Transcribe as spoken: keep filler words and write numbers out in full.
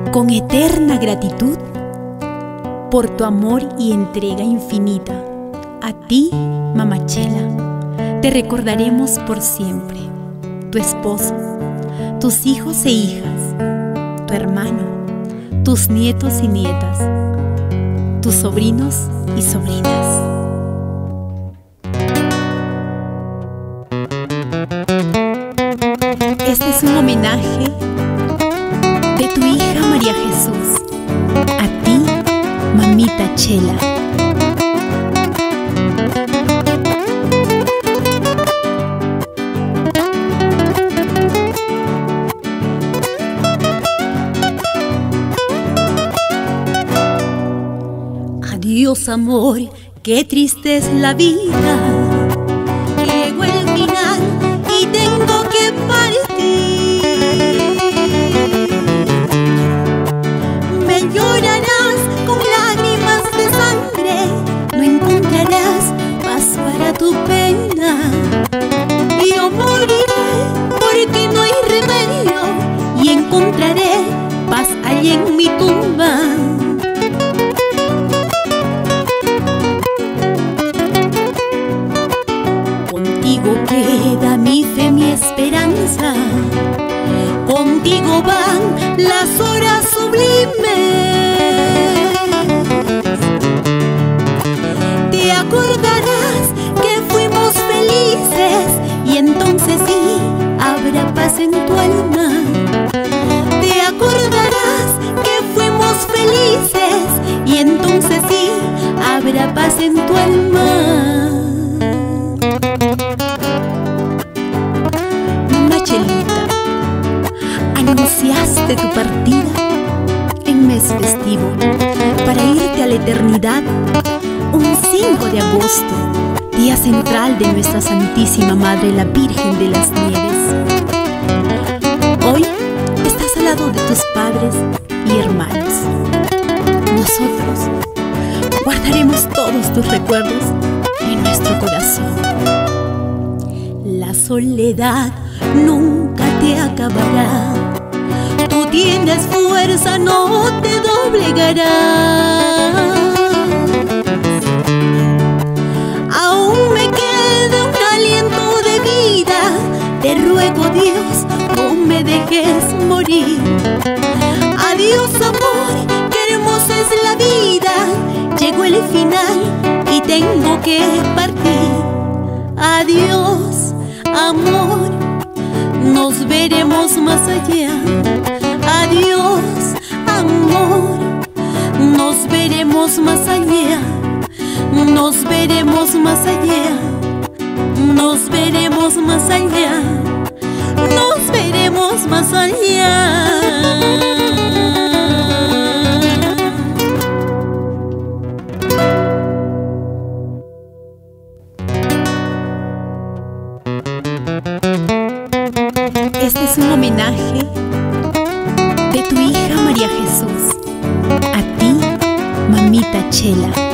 con eterna gratitud por tu amor y entrega infinita. A ti, Mamá Chela, te recordaremos por siempre. Tu esposo, tus hijos e hijas, tu hermano, tus nietos y nietas, tus sobrinos y sobrinas. Este es un homenaje de tu hija María Jesús, a ti, Mamita Chela. Adiós, amor, qué triste es la vida. Llegó el final y tengo que partir. Me llorarás con lágrimas de sangre, no encontrarás paz para tu pena. Y yo moriré porque no hay remedio, y encontraré paz allí en mi tumba. Contigo queda mi fe, mi esperanza. Contigo van las horas sublimes. Te acordarás que fuimos felices, y entonces sí habrá paz en tu alma. Te acordarás que fuimos felices, y entonces sí habrá paz en tu alma. Chelita, anunciaste tu partida en mes festivo para irte a la eternidad un cinco de agosto, día central de nuestra Santísima Madre, la Virgen de las Nieves. Hoy estás al lado de tus padres y hermanos. Nosotros guardaremos todos tus recuerdos en nuestro corazón. La soledad nunca te acabará. Tú tienes fuerza, no te doblegarás. Aún me queda un aliento de vida. Te ruego, Dios, no me dejes morir. Adiós, amor, qué hermosa es la vida. Llegó el final y tengo que partir. Adiós, amor, nos veremos más allá. Adiós, amor, nos veremos más allá. Nos veremos más allá. Nos veremos más allá. Nos veremos más allá. Este es un homenaje de tu hija María Jesús, a ti, Mamita Chela.